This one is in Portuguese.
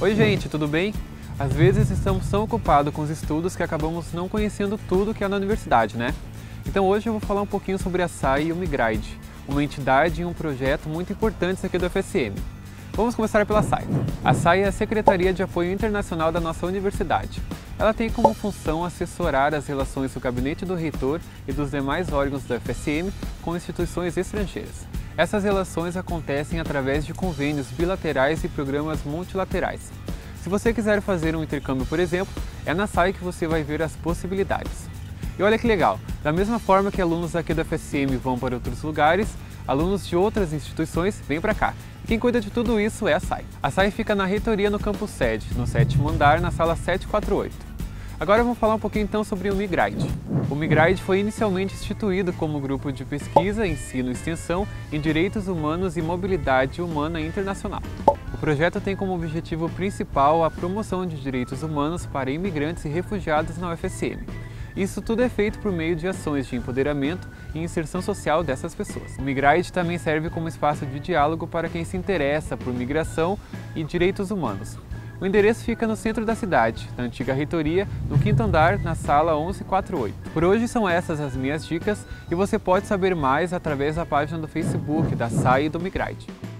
Oi gente, tudo bem? Às vezes estamos tão ocupados com os estudos que acabamos não conhecendo tudo que é na universidade, né? Então hoje eu vou falar um pouquinho sobre a SAI e o Migride, uma entidade e um projeto muito importantes aqui do FSM. Vamos começar pela SAI. A SAI é a Secretaria de Apoio Internacional da nossa universidade. Ela tem como função assessorar as relações do gabinete do reitor e dos demais órgãos do FSM com instituições estrangeiras. Essas relações acontecem através de convênios bilaterais e programas multilaterais. Se você quiser fazer um intercâmbio, por exemplo, é na SAI que você vai ver as possibilidades. E olha que legal, da mesma forma que alunos aqui do FSM vão para outros lugares, alunos de outras instituições vêm para cá. E quem cuida de tudo isso é a SAI. A SAI fica na reitoria no campus sede, no 7º andar, na sala 748. Agora vamos falar um pouquinho então sobre o Migride. O Migride foi inicialmente instituído como grupo de pesquisa, ensino e extensão em direitos humanos e mobilidade humana internacional. O projeto tem como objetivo principal a promoção de direitos humanos para imigrantes e refugiados na UFSM. Isso tudo é feito por meio de ações de empoderamento e inserção social dessas pessoas. O Migride também serve como espaço de diálogo para quem se interessa por migração e direitos humanos. O endereço fica no centro da cidade, na antiga reitoria, no 5º andar, na sala 1148. Por hoje são essas as minhas dicas e você pode saber mais através da página do Facebook da SAI e do Migride.